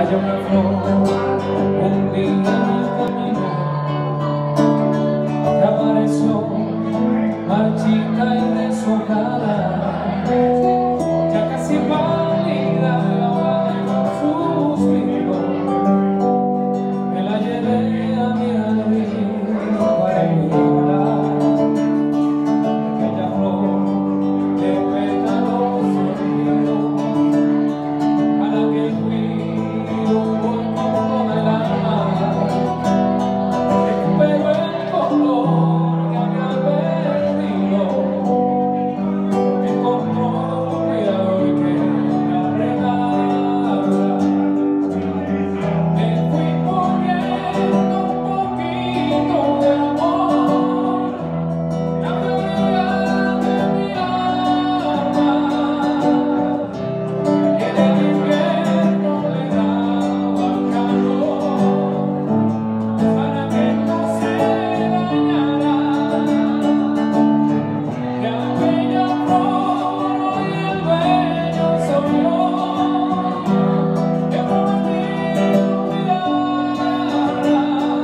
Haya una flor, un día en el camino, que apareció marchita y deshojada, ya casi pálida, ahogada en un suspiro. Me la llevé a mi jardín para ignorar aquella flor de pétalos dormidos, a la que fui un buen poco del alma. Recupero el color que había perdido, encontró cuidado y que la regala. Me fui poniendo un poquito de amor, la mayoría de mi alma, y en el invierno le daba calor para que no se dañara. De aquella flor hoy el dueño soy yo, que prometí cuidarla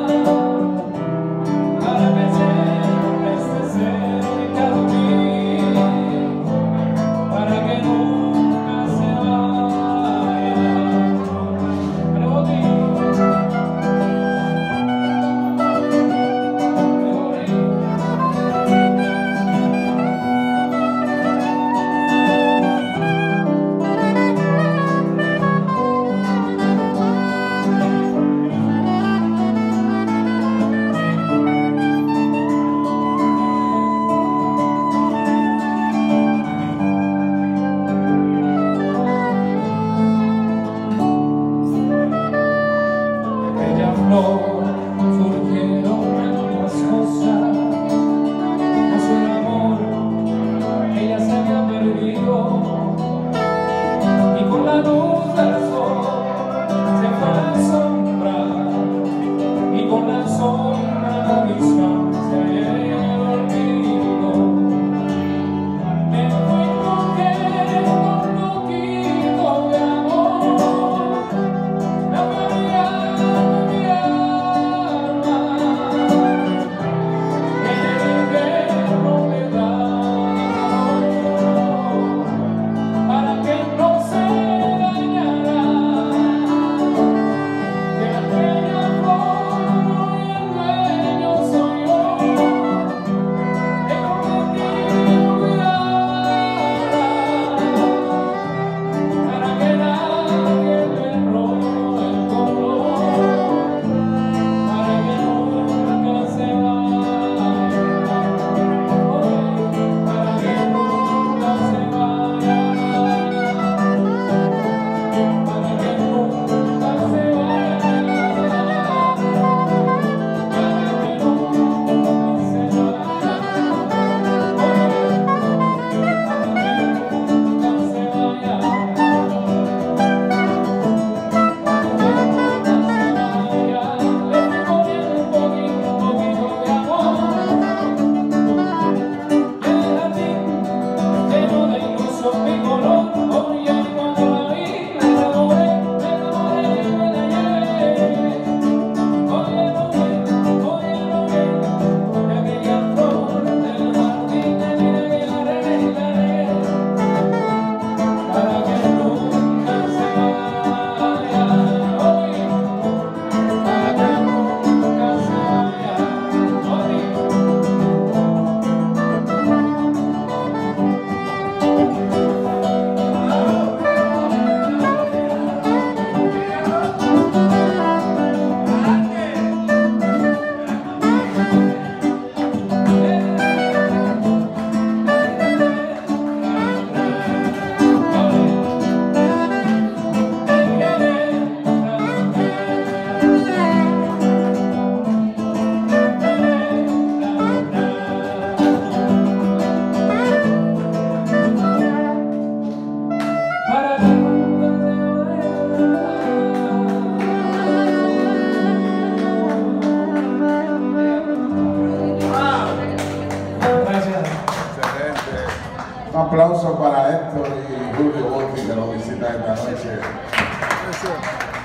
para que siempre esté cerca de mí, para que nunca se vaya. Aquella flor surgieron tantas cosas, nació el amor, ella se había perdido, y con la luz del sol se fue la sombra, y con la sombra la distancia y el olvido. Me fui cogiendo un poquito de amor, la mayoría de mi alma, y en el invierno le daba calor para que no se dañara. De aquella flor hoy el dueño soy yo, que prometí cuidarla para que nadie le robe el color, para que nunca se vaya, para que nunca se vaya, para que nunca se vaya, para que nunca se Un aplauso para Héctor y Julio Volpi que nos visita esta noche.